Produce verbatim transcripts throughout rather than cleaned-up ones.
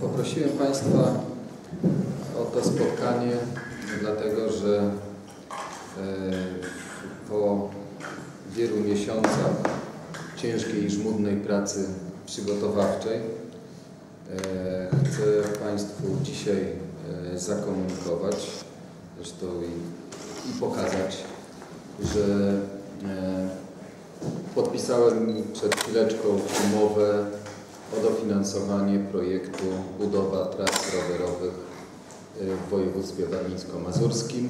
Poprosiłem Państwa o to spotkanie, dlatego że po wielu miesiącach ciężkiej i żmudnej pracy przygotowawczej chcę Państwu dzisiaj zakomunikować, zresztą i, i pokazać, że podpisałem przed chwileczką umowę o dofinansowanie projektu budowa tras rowerowych w województwie warmińsko-mazurskim.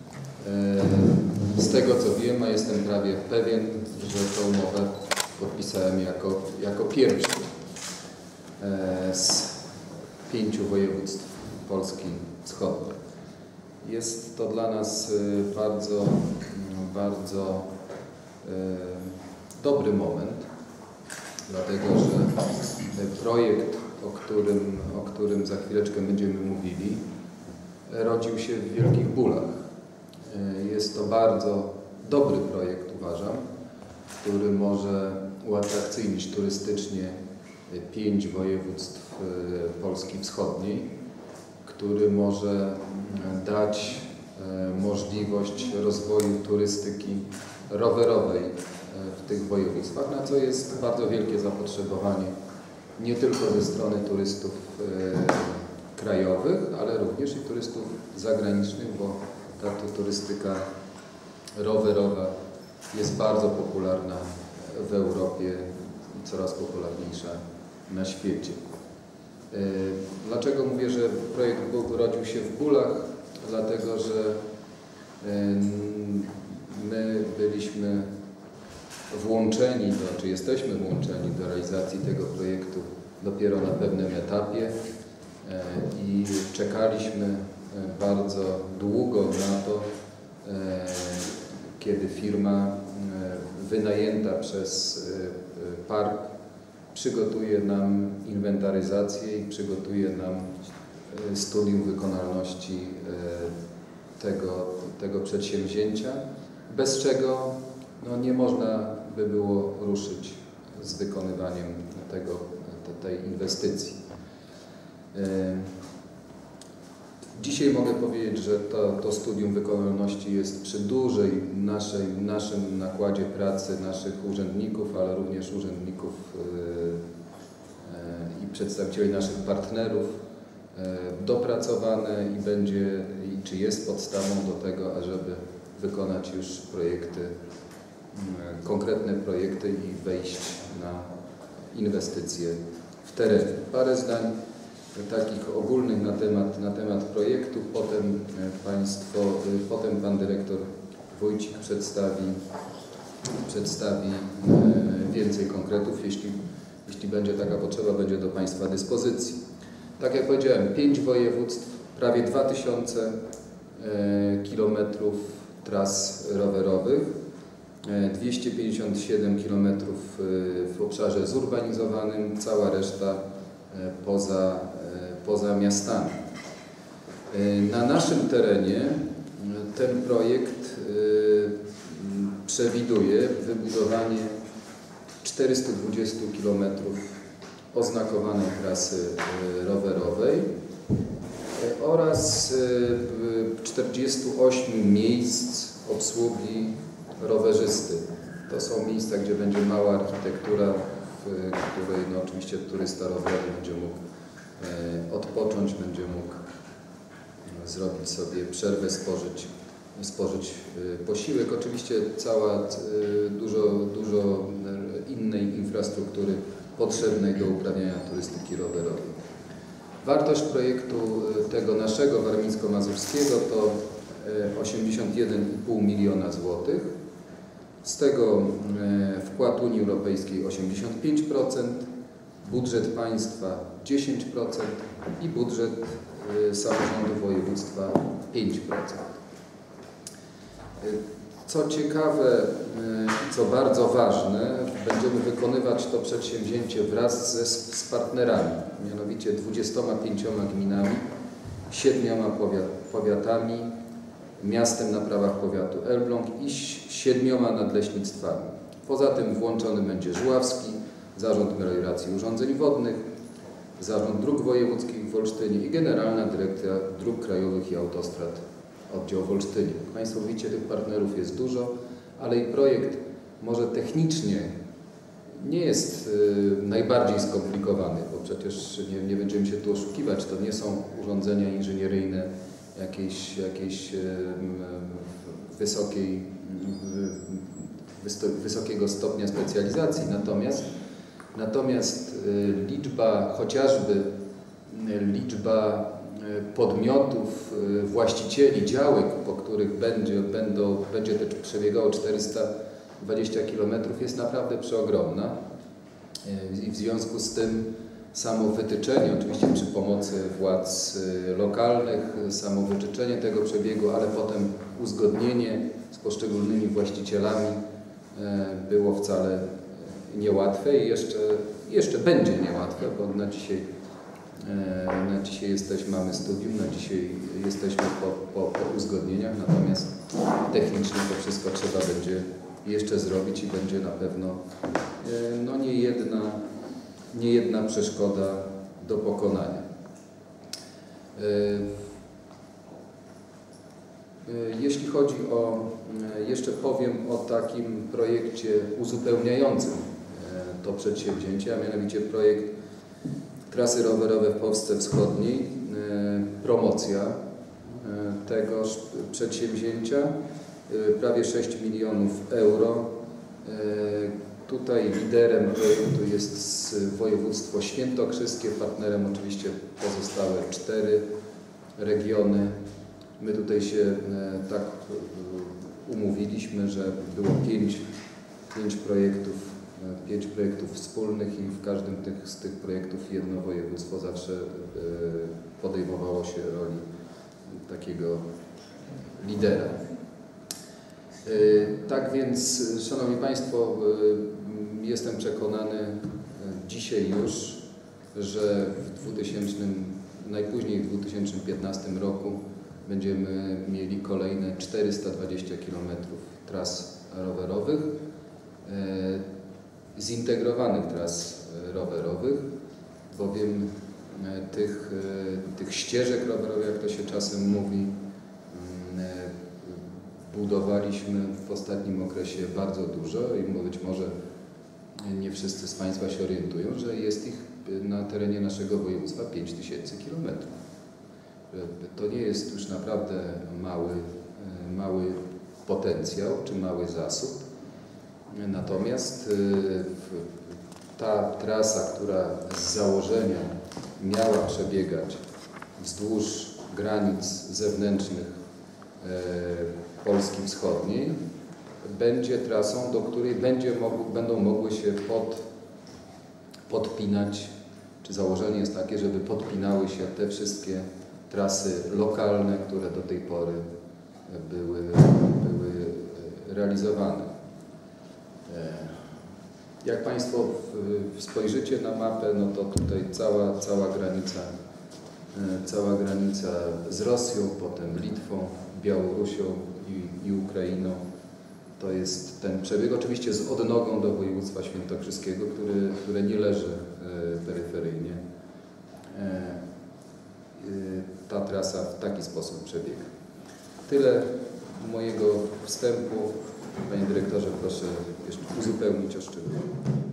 Z tego co wiem, a jestem prawie pewien, że tę umowę podpisałem jako, jako pierwszy z pięciu województw Polski Wschodniej. Jest to dla nas bardzo, bardzo dobry moment, dlatego że projekt, o którym, o którym za chwileczkę będziemy mówili, rodził się w wielkich bólach. Jest to bardzo dobry projekt, uważam, który może uatrakcyjnić turystycznie pięć województw Polski Wschodniej, który może dać możliwość rozwoju turystyki rowerowej w tych województwach, na co jest bardzo wielkie zapotrzebowanie nie tylko ze strony turystów krajowych, ale również i turystów zagranicznych, bo ta turystyka rowerowa jest bardzo popularna w Europie i coraz popularniejsza na świecie. Dlaczego mówię, że projekt rodził się w bólach? Dlatego, że my byliśmy włączeni, do, czy jesteśmy włączeni do realizacji tego projektu dopiero na pewnym etapie i czekaliśmy bardzo długo na to, kiedy firma wynajęta przez park przygotuje nam inwentaryzację i przygotuje nam studium wykonalności tego, tego przedsięwzięcia, bez czego no, nie można by było ruszyć z wykonywaniem tego, tej inwestycji. Dzisiaj mogę powiedzieć, że to, to studium wykonalności jest przy dużej naszej, naszym nakładzie pracy naszych urzędników, ale również urzędników yy, i przedstawicieli naszych partnerów yy, dopracowane i będzie, i czy jest podstawą do tego, ażeby wykonać już projekty, yy, konkretne projekty i wejść na inwestycje w terenie. Parę zdań takich ogólnych na temat, na temat projektu, potem Państwo, potem Pan Dyrektor Wójcik przedstawi, przedstawi więcej konkretów, jeśli, jeśli będzie taka potrzeba, będzie do Państwa dyspozycji. Tak jak powiedziałem, pięć województw, prawie dwa tysiące kilometrów tras rowerowych, dwieście pięćdziesiąt siedem kilometrów w obszarze zurbanizowanym, cała reszta poza, poza miastami. Na naszym terenie ten projekt przewiduje wybudowanie czterystu dwudziestu kilometrów oznakowanej trasy rowerowej oraz czterdziestu ośmiu miejsc obsługi rowerzysty. To są miejsca, gdzie będzie mała architektura, w której no, oczywiście turysta rowerowy będzie mógł e, odpocząć, będzie mógł e, zrobić sobie przerwę, spożyć, spożyć e, posiłek. Oczywiście cała, e, dużo, dużo innej infrastruktury potrzebnej do uprawiania turystyki rowerowej. Wartość projektu tego naszego warmińsko-mazurskiego to e, osiemdziesiąt jeden i pół miliona złotych. Z tego wkład Unii Europejskiej osiemdziesiąt pięć procent, budżet państwa dziesięć procent i budżet samorządu województwa pięć procent. Co ciekawe, co bardzo ważne, będziemy wykonywać to przedsięwzięcie wraz ze, z partnerami, mianowicie dwudziestoma pięcioma gminami, siedmioma powiat, powiatami, miastem na prawach powiatu Elbląg i siedmioma nadleśnictwami. Poza tym włączony będzie Żuławski, Zarząd Melioracji i Urządzeń Wodnych, Zarząd Dróg Wojewódzkich w Olsztynie i Generalna Dyrekcja Dróg Krajowych i Autostrad Oddział w Olsztynie. Jak Państwo widzicie, tych partnerów jest dużo, ale i projekt może technicznie nie jest y, najbardziej skomplikowany, bo przecież nie, nie będziemy się tu oszukiwać, to nie są urządzenia inżynieryjne jakiejś, jakiejś y, wysokiej, y, wysokiego stopnia specjalizacji, natomiast, natomiast y, liczba, chociażby y, liczba y, podmiotów, y, właścicieli działek, po których będzie, będą, będzie te przebiegało czterysta dwadzieścia kilometrów, jest naprawdę przeogromna i w związku z tym samo wytyczenie, oczywiście przy pomocy władz lokalnych, samo wytyczenie tego przebiegu, ale potem uzgodnienie z poszczególnymi właścicielami było wcale niełatwe i jeszcze, jeszcze będzie niełatwe, bo na dzisiaj, na dzisiaj jesteśmy, mamy studium, na dzisiaj jesteśmy po, po, po uzgodnieniach, natomiast technicznie to wszystko trzeba będzie jeszcze zrobić i będzie na pewno no, nie jedna, nie jedna przeszkoda do pokonania. Jeśli chodzi o, jeszcze powiem o takim projekcie uzupełniającym to przedsięwzięcie, a mianowicie projekt trasy rowerowe w Polsce Wschodniej, promocja tegoż przedsięwzięcia. Prawie sześć milionów euro. Tutaj liderem projektu jest województwo świętokrzyskie, partnerem oczywiście pozostałe cztery regiony. My tutaj się tak umówiliśmy, że było pięć, pięć projektów, pięć projektów wspólnych i w każdym tych, z tych projektów jedno województwo zawsze podejmowało się roli takiego lidera. Tak więc, Szanowni Państwo, jestem przekonany dzisiaj już, że w dwutysięcznym, najpóźniej w dwa tysiące piętnastym roku będziemy mieli kolejne czterysta dwadzieścia kilometrów tras rowerowych, zintegrowanych tras rowerowych, bowiem tych, tych ścieżek rowerowych, jak to się czasem mówi, budowaliśmy w ostatnim okresie bardzo dużo i być może nie wszyscy z Państwa się orientują, że jest ich na terenie naszego województwa pięć tysięcy kilometrów. To nie jest już naprawdę mały, mały potencjał czy mały zasób. Natomiast ta trasa, która z założenia miała przebiegać wzdłuż granic zewnętrznych Polski Wschodniej, będzie trasą, do której będzie mogł, będą mogły się pod, podpinać, czy założenie jest takie, żeby podpinały się te wszystkie trasy lokalne, które do tej pory były, były realizowane. Jak Państwo spojrzycie na mapę, no to tutaj cała, cała granica, cała granica z Rosją, potem Litwą, Białorusią i, i Ukrainą. To jest ten przebieg, oczywiście z odnogą do województwa świętokrzyskiego, który, które nie leży e, peryferyjnie. E, e, ta trasa w taki sposób przebiega. Tyle mojego wstępu. Panie Dyrektorze, proszę jeszcze uzupełnić o szczegóły.